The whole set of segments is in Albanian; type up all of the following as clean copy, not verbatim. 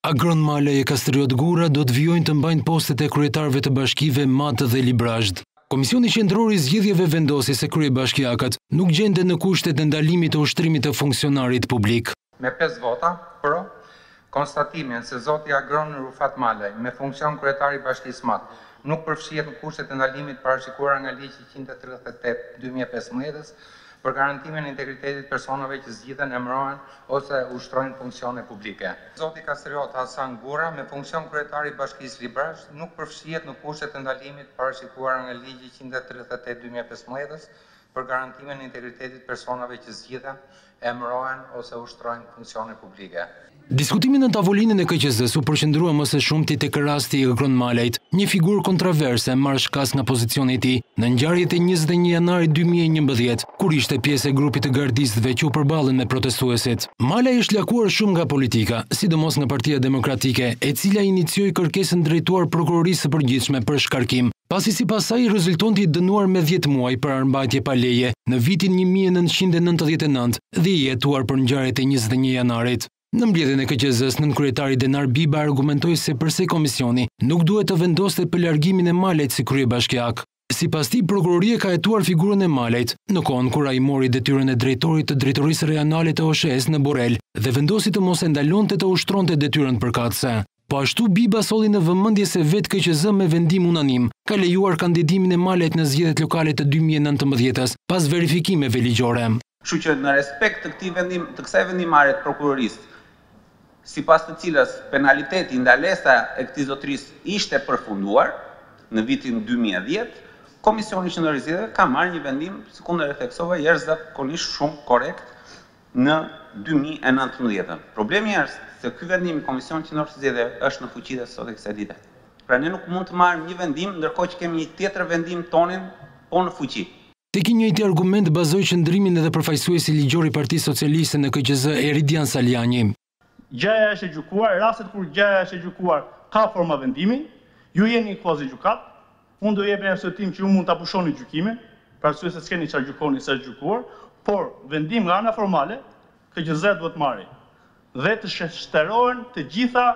Agron Male e Kastriot Gura do të vijojnë të mbajnë postet e kryetarëve të bashkive Matë dhe Librazhd. Komisioni Qendror i Zgjedhjeve vendosi se kryebashkiakët nuk gjenden në kushtet e ndalimit të ushtrimit të funksionarit publik. Me 5 vota për konstatimin se zoti Agron Rufat Malaj, me funksion kryetari i Bashkisë Matë, nuk përfshihet në kushtet e ndalimit parashikuara nga ligji 138/2015 për garantimin e integritetit personave që zgjidhen, emërohen ose ushtrojnë funksione publike. Zoti Kastriot Hasan Gura, me funksion kryetari i Bashkisë Librazhd, nuk përfshihet në kushtet e ndalimit parashikuara nga ligji 138/2015 për garantimin e integritetit personave që zgjidhen, emërohen ose ushtrojnë funksione publike. Diskutimin në tavolinën e KQZ-s u përqendrua më së shumti tek rasti i Agron Malajt, një figurë kontroverse marrë shkas nga pozicioni i tij në ngjarjet e 21 janarit 2011, kur ishte pjesë e grupit të gardistëve që u përballën me protestuesit. Malaj është lakuar shumë nga politika, sidomos nga Partia Demokratike, e cila inicioi kërkesën drejtuar prokurorisë së përgjithshme për shkarkim, pasi sipas saj rezultonte i dënuar me 10 muaj për armbajtje pa leje në vitin 1999 dhe i jetuar për ngjarjet e 21 janarit. Në mbledhjen e KQZ-s, nënkryetari Denar Biba argumentoi se përse komisioni nuk duhet të vendoste për largimin e Malajt si kryebashkiak. Sipas tij, prokuroria ka hetuar figurën e Malajt në kohën kur ai mori detyrën e drejtorit të drejtorisë rajonale të OSHE-s në Borel dhe vendosi të mos e ndalonte të ushtronte detyrën përkatëse. Po ashtu Biba solli në vëmendje se vetë KQZ me vendim unanim ka lejuar kandidimin e Malajt në zgjedhjet lokale të 2019-s pas verifikimeve ligjore. Kështu që në respekt të kësaj vendimarrje të prokurorisë, sipas të cilës penaliteti, ndalesa e këtij zotërisë ishte përfunduar në vitin 2010, Komisioni Qendror i Zgjedhjeve ka marrë një vendim, sikur e theksova, jashtëzakonisht shumë korrekt në 2019. Problemi është se ky vendim i Komisionit Qendror të Zgjedhjeve është në fuqi dhe sot e kësaj dite. Pra ne nuk mund të marrim një vendim ndërkohë që kemi një tjetër vendim tonin po në fuqi. Tek i njëjti argument bazoi qëndrimin edhe përfaqësuesi ligjor i Partisë Socialiste në KQZ Eridian Saliani. Gjaja është e gjykuar, rastet kur gjaja është e gjykuar ka forma vendimi, ju jeni kuazi gjykat, unë do jep një arsyetim që ju mund ta pushoni gjykimin, për arsye se s'keni çfarë gjykoni sa është gjykuar, por vendim nga ana formale, KQZ duhet marrë dhe të shtërohen të gjitha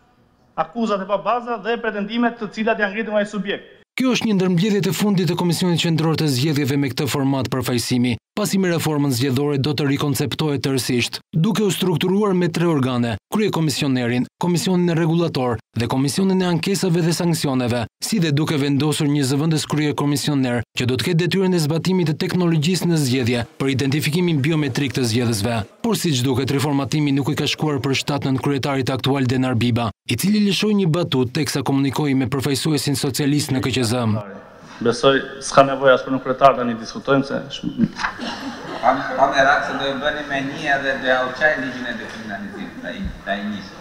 akuzat e pa baza dhe pretendimet të cilat janë ngritur nga ai subjekt. Kjo është një ndër mbledhjet e fundit të Komisionit Qendror të Zgjedhjeve me këtë format përfaqësimi, pasi me reformën zgjedhore do të rikonceptohet tërësisht, duke u strukturuar me 3 organe: kryekomisionerin, komisionin rregullator dhe komisionin e ankesave dhe sanksioneve, si dhe duke vendosur një zëvendës kryekomisioner që do të ketë detyrën e zbatimit të teknologjisë në zgjedhje për identifikimin biometrik të zgjedhësve. Por siç duket, reformatimi nuk i ka shkuar për shtat nënkryetarit aktual Denar Biba, i cili lëshoi një batut teksa komunikoi me përfaqësuesin socialist në KQZ. Besoj s'ka nevojë as për nënkryetar tani diskutojmë se Kam merak se do e bëni me një edhe do ja uçaj ligjin e dekriminalizimit, ta i njësë.